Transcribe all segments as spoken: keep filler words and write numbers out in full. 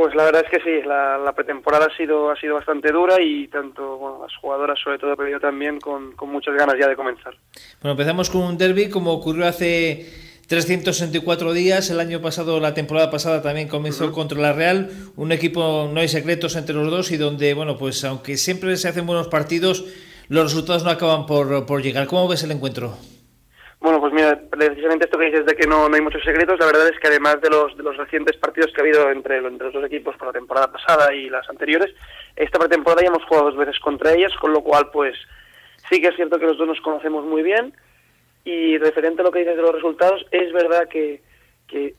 Pues la verdad es que sí, la, la pretemporada ha sido ha sido bastante dura y tanto bueno, las jugadoras sobre todo, pero yo también con, con muchas ganas ya de comenzar. Bueno, empezamos con un derbi como ocurrió hace trescientos sesenta y cuatro días, el año pasado, la temporada pasada también comenzó uh-huh. contra la Real, un equipo no hay secretos entre los dos y donde, bueno, pues aunque siempre se hacen buenos partidos, los resultados no acaban por, por llegar. ¿Cómo ves el encuentro? Bueno, pues mira, precisamente esto que dices de que no, no hay muchos secretos, la verdad es que además de los de los recientes partidos que ha habido entre, entre los dos equipos por la temporada pasada y las anteriores, esta pretemporada ya hemos jugado dos veces contra ellas, con lo cual pues sí que es cierto que los dos nos conocemos muy bien y referente a lo que dices de los resultados, es verdad que, que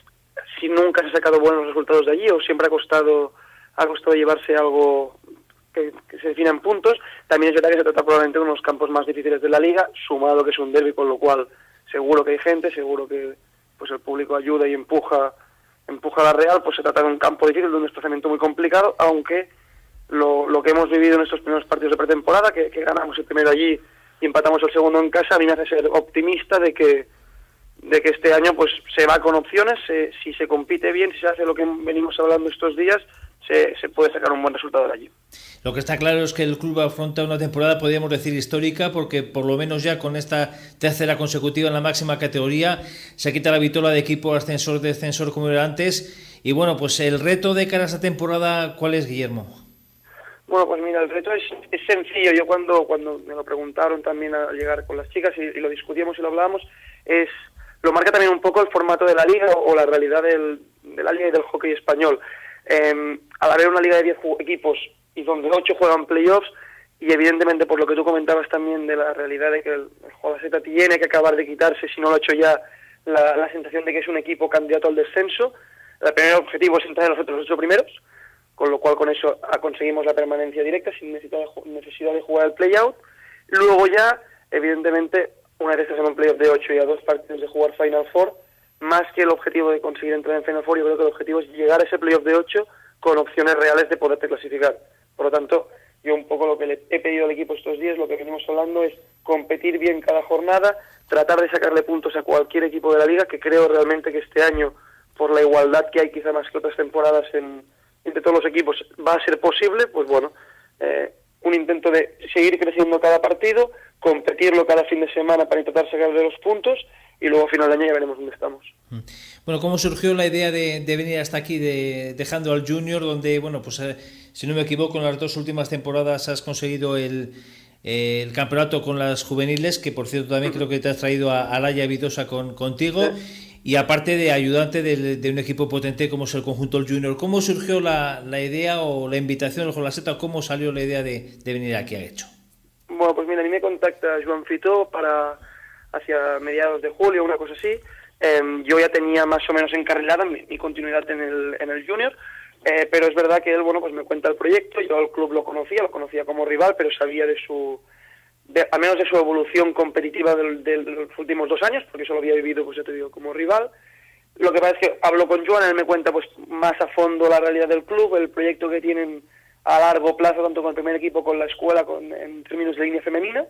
si nunca se ha sacado buenos resultados de allí o siempre ha costado, ha costado llevarse algo que, que se defina en puntos. También es verdad que se trata probablemente de uno de los campos más difíciles de la liga, sumado que es un derbi, con lo cual seguro que hay gente, seguro que pues el público ayuda y empuja empuja a la Real, pues se trata de un campo difícil, de un desplazamiento muy complicado, aunque lo, lo que hemos vivido en estos primeros partidos de pretemporada, que, que ganamos el primero allí y empatamos el segundo en casa, a mí me hace ser optimista de que de que este año pues se va con opciones, se, si se compite bien, si se hace lo que venimos hablando estos días, se, se puede sacar un buen resultado de allí. Lo que está claro es que el club afronta una temporada, podríamos decir, histórica, porque por lo menos ya con esta tercera consecutiva en la máxima categoría se quita la vitola de equipo ascensor-descensor como era antes. Y bueno, pues el reto de cara a esta temporada, ¿cuál es, Guillermo? Bueno, pues mira, el reto es, es sencillo. Yo cuando cuando me lo preguntaron también al llegar con las chicas y, y lo discutíamos y lo hablábamos, es lo marca también un poco el formato de la liga o, o la realidad del, de la liga y del hockey español. Eh, al haber una liga de diez equipos y donde ocho juegan playoffs, y evidentemente por lo que tú comentabas también de la realidad de que el, el Jodaseta tiene que acabar de quitarse, si no lo ha hecho ya, la, la sensación de que es un equipo candidato al descenso. El primer objetivo es entrar en los otros ocho primeros, con lo cual con eso conseguimos la permanencia directa sin necesidad de, necesidad de jugar el play-out. Luego ya, evidentemente, una vez que estás en un play-off de ocho y a dos partidos de jugar Final Four, más que el objetivo de conseguir entrar en Final Four, yo creo que el objetivo es llegar a ese play-off de ocho con opciones reales de poderte clasificar. Por lo tanto, yo un poco lo que le he pedido al equipo estos días, lo que venimos hablando es competir bien cada jornada, tratar de sacarle puntos a cualquier equipo de la liga, que creo realmente que este año, por la igualdad que hay quizá más que otras temporadas en, entre todos los equipos, va a ser posible. Pues bueno, eh, un intento de seguir creciendo cada partido, competirlo cada fin de semana para intentar sacarle los puntos y luego a final de año ya veremos dónde estamos. Bueno, ¿cómo surgió la idea de, de venir hasta aquí, de, dejando al Junior, donde, bueno, pues eh, si no me equivoco, en las dos últimas temporadas has conseguido el, eh, el campeonato con las juveniles, que por cierto también creo que te has traído a Alaya Vidosa con, contigo, sí. Y aparte de ayudante de, de un equipo potente como es el conjunto del Junior? ¿Cómo surgió la, la idea o la invitación del Jodaseta? ¿Cómo salió la idea de, de venir aquí a Getxo? Bueno, pues mira, a mí me contacta Joan Fito para hacia mediados de julio, una cosa así. Eh, yo ya tenía más o menos encarrilada mi, mi continuidad en el, en el Junior, eh, pero es verdad que él, bueno, pues me cuenta el proyecto. Yo al club lo conocía, lo conocía como rival, pero sabía de su, de, al menos de su evolución competitiva de, de, de los últimos dos años, porque eso lo había vivido, pues ya te digo, como rival. Lo que pasa es que hablo con Joan, él me cuenta pues más a fondo la realidad del club, el proyecto que tienen a largo plazo, tanto con el primer equipo, con la escuela, con, en términos de línea femenina.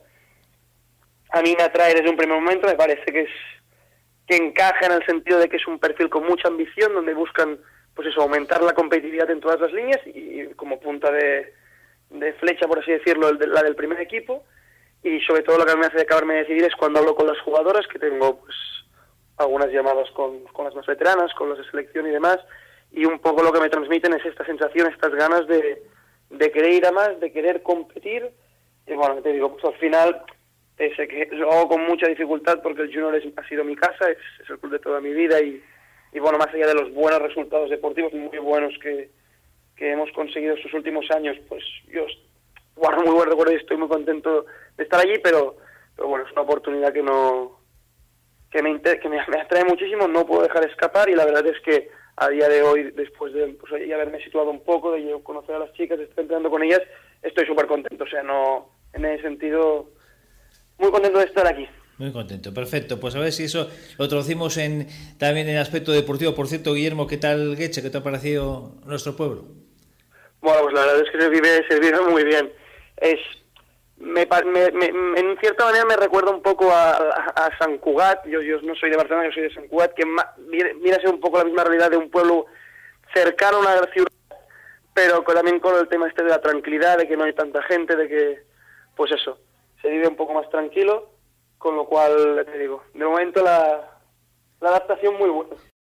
A mí me atrae desde un primer momento, me parece que es que encaja en el sentido de que es un perfil con mucha ambición, donde buscan, pues eso, aumentar la competitividad en todas las líneas y como punta de, de flecha, por así decirlo, el de, la del primer equipo. Y sobre todo lo que me hace acabarme de decidir es cuando hablo con las jugadoras, que tengo pues algunas llamadas con, con las más veteranas, con las de selección y demás, y un poco lo que me transmiten es esta sensación, estas ganas de, de querer ir a más, de querer competir. Y bueno, te digo, pues al final, sé que lo hago con mucha dificultad porque el Junior es, ha sido mi casa, es, es el club de toda mi vida y, y bueno, más allá de los buenos resultados deportivos, muy buenos que, que hemos conseguido estos últimos años, pues yo guardo muy buen recuerdo y estoy muy contento de estar allí, pero, pero bueno, es una oportunidad que no que me, que me, me atrae muchísimo, no puedo dejar escapar, y la verdad es que a día de hoy, después de pues, ya haberme situado un poco, de yo conocer a las chicas, de estar entrenando con ellas, estoy súper contento, o sea, no, en ese sentido, muy contento de estar aquí. Muy contento, perfecto. Pues a ver si eso lo traducimos en, también en el aspecto deportivo. Por cierto, Guillermo, ¿qué tal Getxo? ¿Qué te ha parecido nuestro pueblo? Bueno, pues la verdad es que se vive, se vive muy bien. Es, me, me, me, en cierta manera me recuerda un poco a, a, a Sant Cugat. Yo, yo no soy de Barcelona, yo soy de Sant Cugat, que ma, viene, viene a ser un poco la misma realidad de un pueblo cercano a una ciudad, pero con, también con el tema este de la tranquilidad, de que no hay tanta gente, de que, pues eso, se vive un poco más tranquilo, con lo cual, te digo, de momento la, la adaptación muy buena.